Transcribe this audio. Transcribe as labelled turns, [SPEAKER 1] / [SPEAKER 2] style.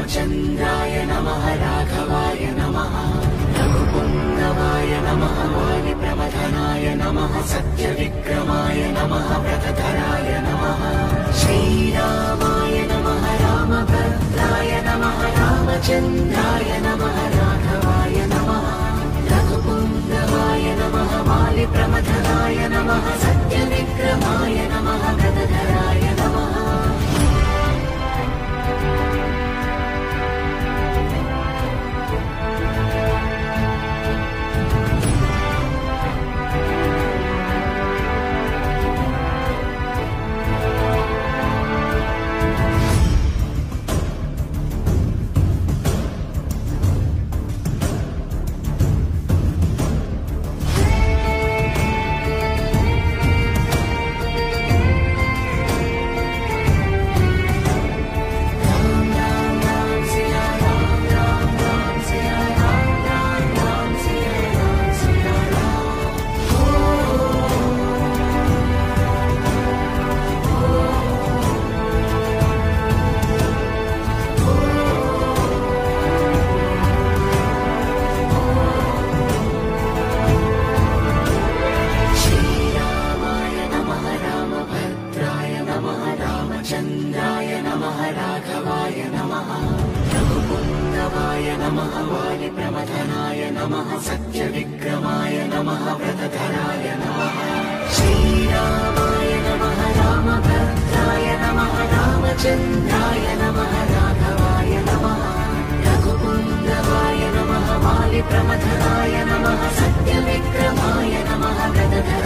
[SPEAKER 1] रामचन्द्राय नमः राघवाय नमः रघुपुङ्गवाय नमः वालिप्रमथनाय नमः सत्यविक्रमाय नमः व्रतधराय नमः श्रीरामाय नमः रामभद्राय नमः रामचन्द्राय नमः राघवाय नमः रघुपुङ्गवाय नमः वालिप्रमथनाय नमः सत्यविक्रमाय नमः व्रतधराय नमः रामचन्द्राय नमः राघवाय नमः रघुपुङ्गवाय नमः वालिप्रमथनाय नमः सत्यविक्रमाय नमः व्रतधराय नमः श्रीरामाय नमः रामभद्राय नमः रामचन्द्राय नमः राघवाय नमः रघुपुङ्गवाय नमः वालिप्रमथनाय नमः सत्यविक्रमाय नमः व्रतधराय